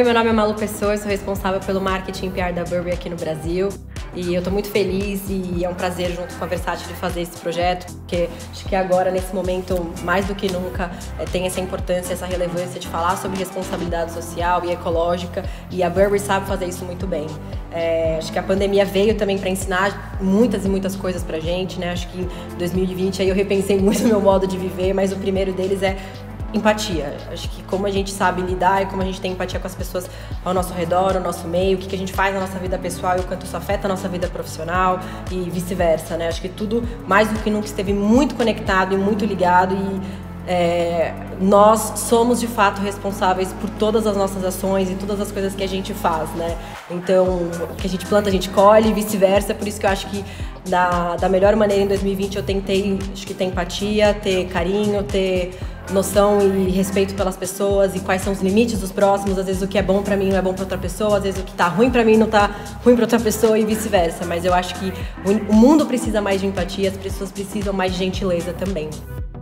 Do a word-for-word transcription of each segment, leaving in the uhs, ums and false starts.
meu nome é Malu Pessoa, eu sou responsável pelo marketing e P R da Burberry aqui no Brasil. E eu tô muito feliz e é um prazer junto com a Versace de fazer esse projeto, porque acho que agora, nesse momento, mais do que nunca, é, tem essa importância, essa relevância de falar sobre responsabilidade social e ecológica, e a Burberry sabe fazer isso muito bem. É, acho que a pandemia veio também para ensinar muitas e muitas coisas pra gente, né? Acho que em dois mil e vinte aí eu repensei muito o meu modo de viver, mas o primeiro deles é empatia. Acho que como a gente sabe lidar e como a gente tem empatia com as pessoas ao nosso redor, ao nosso meio, o que a gente faz na nossa vida pessoal e o quanto isso afeta a nossa vida profissional e vice-versa, né? Acho que tudo, mais do que nunca, esteve muito conectado e muito ligado e é, nós somos de fato responsáveis por todas as nossas ações e todas as coisas que a gente faz, né? Então, o que a gente planta, a gente colhe e vice-versa. Por isso que eu acho que da, da melhor maneira em dois mil e vinte eu tentei, acho que ter empatia, ter carinho, ter noção e respeito pelas pessoas e quais são os limites dos próximos. Às vezes o que é bom pra mim não é bom pra outra pessoa, às vezes o que tá ruim pra mim não tá ruim pra outra pessoa e vice-versa. Mas eu acho que o mundo precisa mais de empatia, as pessoas precisam mais de gentileza também.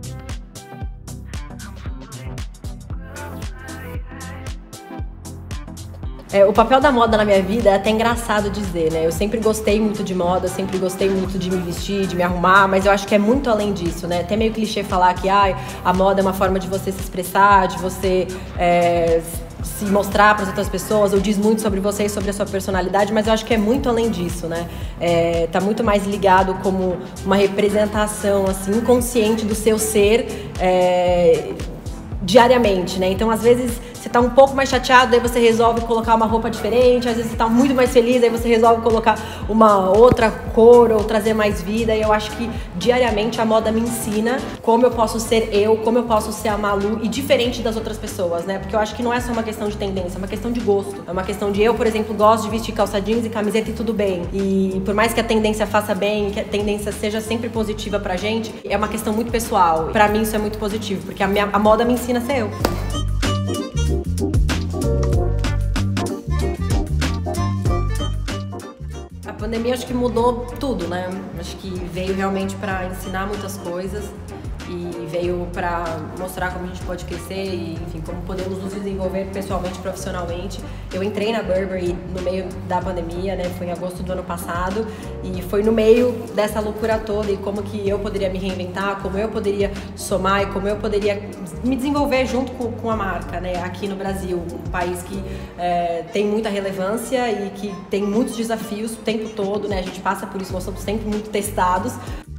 É, o papel da moda na minha vida é até engraçado dizer, né? Eu sempre gostei muito de moda, sempre gostei muito de me vestir, de me arrumar, mas eu acho que é muito além disso, né? Até meio clichê falar que ah, a moda é uma forma de você se expressar, de você é, se mostrar para as outras pessoas, ou diz muito sobre você e sobre a sua personalidade, mas eu acho que é muito além disso, né? É, tá muito mais ligado como uma representação, assim, inconsciente do seu ser é, diariamente, né? Então, às vezes, você tá um pouco mais chateado, daí você resolve colocar uma roupa diferente, às vezes você tá muito mais feliz, daí você resolve colocar uma outra cor ou trazer mais vida, e eu acho que diariamente a moda me ensina como eu posso ser eu, como eu posso ser a Malu e diferente das outras pessoas, né? Porque eu acho que não é só uma questão de tendência, é uma questão de gosto. É uma questão de eu, por exemplo, gosto de vestir calça jeans e camiseta e tudo bem. E por mais que a tendência faça bem, que a tendência seja sempre positiva pra gente, é uma questão muito pessoal. Pra mim isso é muito positivo, porque a, minha, a moda me ensina a ser eu. A pandemia acho que mudou tudo, né? Acho que veio realmente para ensinar muitas coisas e veio para mostrar como a gente pode crescer e, enfim, como podemos nos desenvolver pessoalmente, profissionalmente. Eu entrei na Burberry no meio da pandemia, né? Foi em agosto do ano passado e foi no meio dessa loucura toda e como que eu poderia me reinventar, como eu poderia somar e como eu poderia me desenvolver junto com, com a marca, né? Aqui no Brasil, um país que é, tem muita relevância e que tem muitos desafios o tempo todo, né? A gente passa por isso, nós somos sempre muito testados.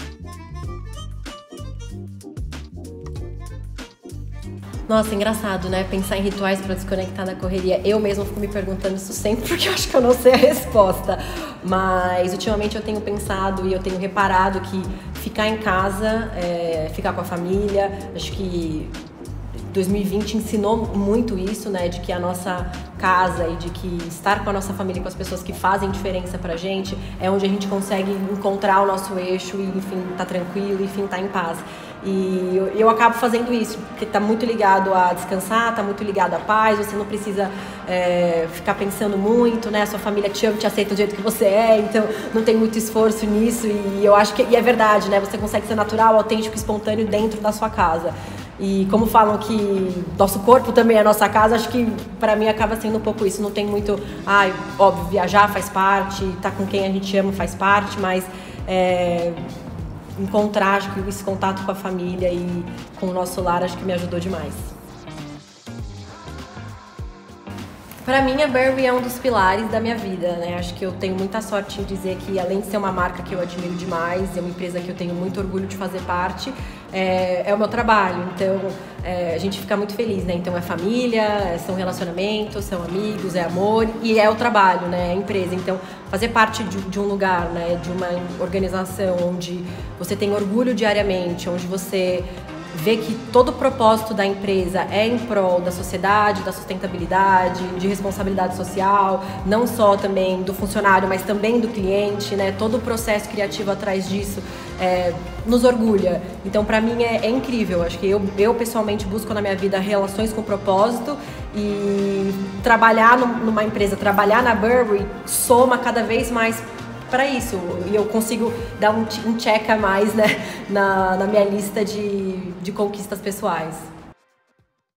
Nossa, engraçado, né? Pensar em rituais para desconectar da correria. Eu mesma fico me perguntando isso sempre porque eu acho que eu não sei a resposta. Mas ultimamente eu tenho pensado e eu tenho reparado que ficar em casa, é, ficar com a família, acho que dois mil e vinte ensinou muito isso, né? De que a nossa casa e de que estar com a nossa família, com as pessoas que fazem diferença pra gente, é onde a gente consegue encontrar o nosso eixo e, enfim, tá tranquilo, enfim, tá em paz. E eu, eu acabo fazendo isso, porque tá muito ligado a descansar, tá muito ligado à paz, você não precisa é, ficar pensando muito, né? A sua família te ama, te aceita do jeito que você é, então não tem muito esforço nisso e eu acho que, e é verdade, né? Você consegue ser natural, autêntico, espontâneo dentro da sua casa. E como falam que nosso corpo também é a nossa casa, acho que pra mim acaba sendo um pouco isso. Não tem muito, ai, óbvio, viajar faz parte, estar com quem a gente ama faz parte, mas é, encontrar, acho que esse contato com a família e com o nosso lar, acho que me ajudou demais. Pra mim, a Burberry é um dos pilares da minha vida, né? Acho que eu tenho muita sorte em dizer que, além de ser uma marca que eu admiro demais, é uma empresa que eu tenho muito orgulho de fazer parte, é, é o meu trabalho. Então, é, a gente fica muito feliz, né? Então, é família, são relacionamentos, são amigos, é amor e é o trabalho, né? É a empresa. Então, fazer parte de, de um lugar, né? De uma organização onde você tem orgulho diariamente, onde você ver que todo o propósito da empresa é em prol da sociedade, da sustentabilidade, de responsabilidade social, não só também do funcionário, mas também do cliente, né? Todo o processo criativo atrás disso é, nos orgulha. Então, para mim, é, é incrível. Acho que eu, eu, pessoalmente, busco na minha vida relações com propósito e trabalhar numa empresa, trabalhar na Burberry, soma cada vez mais para isso, e eu consigo dar um, um check a mais, né, na, na minha lista de, de conquistas pessoais.